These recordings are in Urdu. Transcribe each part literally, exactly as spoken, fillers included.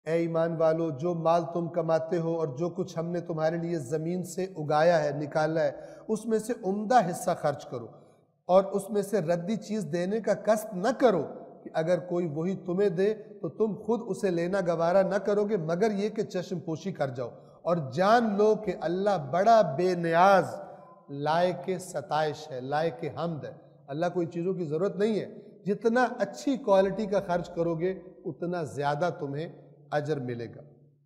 اے ایمان والو جو مال تم کماتے ہو اور جو کچھ ہم نے تمہارے لیے زمین سے اگایا ہے نکالا ہے اس میں سے عمدہ حصہ خرچ کرو اور اس میں سے ردی چیز دینے کا قصد نہ کرو کہ اگر کوئی وہی تمہیں دے تو تم خود اسے لینا گوارا نہ کرو گے مگر یہ کہ چشم پوشی کر جاؤ، اور جان لو کہ اللہ بڑا بے نیاز لائق ستائش ہے، لائق حمد ہے۔ اللہ کوئی چیزوں کی ضرورت نہیں ہے، جتنا اچھی کوالٹی کا خرچ کرو گے اتنا زیادہ تمہیں اجر ملے گا۔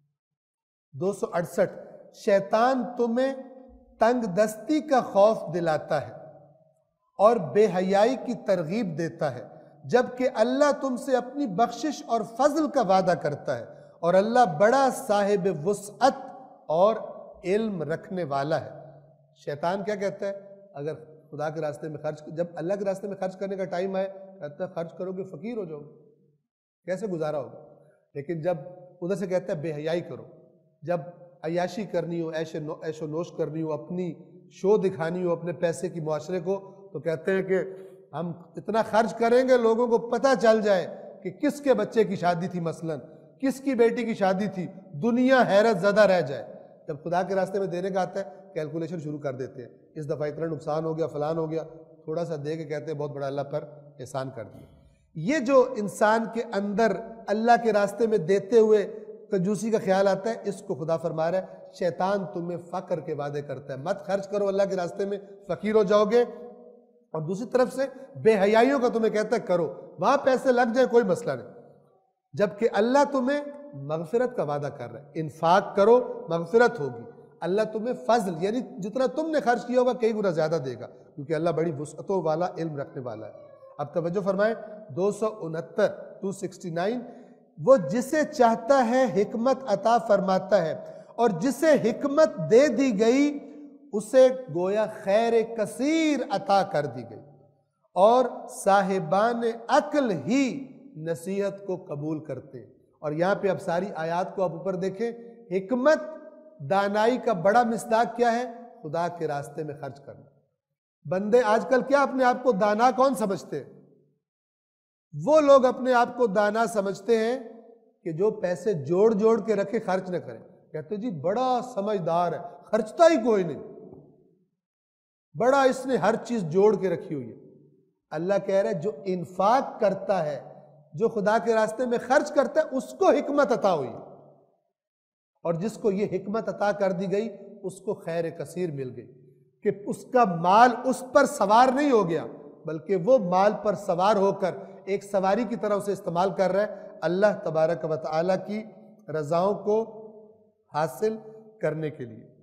دو سو اڑسٹھ شیطان تمہیں تنگ دستی کا خوف دلاتا ہے اور بے حیائی کی ترغیب دیتا ہے، جبکہ اللہ تم سے اپنی بخشش اور فضل کا وعدہ کرتا ہے، اور اللہ بڑا صاحب وسعت اور علم رکھنے والا ہے۔ شیطان کیا کہتا ہے؟ اگر خدا کے راستے میں خرچ، جب اللہ کے راستے میں خرچ کرنے کا ٹائم آئے کہتا ہے خرچ کرو گے فقیر ہو جاؤ گے، کیسے گزارا ہوگا؟ لیکن جب ادھر سے کہتا ہے بے حیائی کرو، جب عیاشی کرنی ہو، عیش و نوش کرنی ہو، اپنی شو دکھانی ہو اپنے پیسے کی معاشرے کو، تو کہتے ہیں کہ ہم اتنا خرچ کریں گے لوگوں کو پتہ چل جائے کہ کس کے بچے کی شادی تھی، مثلا کس کی بیٹی کی شادی تھی، دنیا حیرت زدہ رہ جائے۔ جب خدا کے راستے میں دینے کا آتا ہے کیلکولیشن شروع کر دیتے ہیں، اس دفعہ اتنا نقصان ہو گیا، فلان ہو گیا، تھوڑا سا دے کے کہتے ہیں بہت بڑا اللہ پر احسان کر دیا۔ یہ جو انسان کے اندر اللہ کے راستے میں دیتے ہوئے کنجوسی کا خیال آتا ہے، اس کو خدا فرما رہا ہے شیطان تمہیں فقر کے وعدے کرتا ہے، مت خرچ کرو اللہ کے راستے میں فقیر ہو جاؤ گے، اور دوسری طرف سے بے حیائیوں کا تمہیں کہتا ہے کرو، وہاں پیسے لگ جائے کوئی مسئلہ نہیں، جبکہ اللہ تمہیں مغفرت کا وعدہ کر رہا ہے، انفاق کرو مغفرت ہوگی، اللہ تمہیں فضل یعنی جتنا تم نے خرچ کیا ہوگا کئی گنا زیادہ دے گا، کیونکہ اللہ بڑی وسعتوں والا علم رکھنے والا ہے۔ اب توجہ فرمائیں دو سو انہتر دو سو انہتر، وہ جسے چاہتا ہے حکمت عطا فرماتا ہے، اور جسے حکمت دے دی گئی اسے گویا خیر کثیر عطا کر دی گئی، اور صاحبان عقل ہی نصیحت کو قبول کرتے ہیں۔ اور یہاں پہ اب ساری آیات کو آپ اوپر دیکھیں، حکمت دانائی کا بڑا مصداق کیا ہے؟ خدا کے راستے میں خرچ کرنا۔ بندے آج کل کیا اپنے آپ کو دانا کون سمجھتے ہیں؟ وہ لوگ اپنے آپ کو دانا سمجھتے ہیں کہ جو پیسے جوڑ جوڑ کے رکھے خرچ نہ کریں، کہتے جی بڑا سمجھدار ہے، خرچتا ہی کوئی نہیں، بڑا اس نے ہر چیز جوڑ کے رکھی ہوئی ہے۔ اللہ کہہ رہا ہے جو انفاق کرتا ہے، جو خدا کے راستے میں خرچ کرتا ہے، اس کو حکمت عطا ہوئی، اور جس کو یہ حکمت عطا کر دی گئی اس کو خیر کثیر مل گئی، کہ اس کا مال اس پر سوار نہیں ہو گیا بلکہ وہ مال پر سوار ہو کر ایک سواری کی طرح اسے استعمال کر رہا ہے اللہ تبارک و تعالیٰ کی رضاؤں کو حاصل کرنے کے لیے۔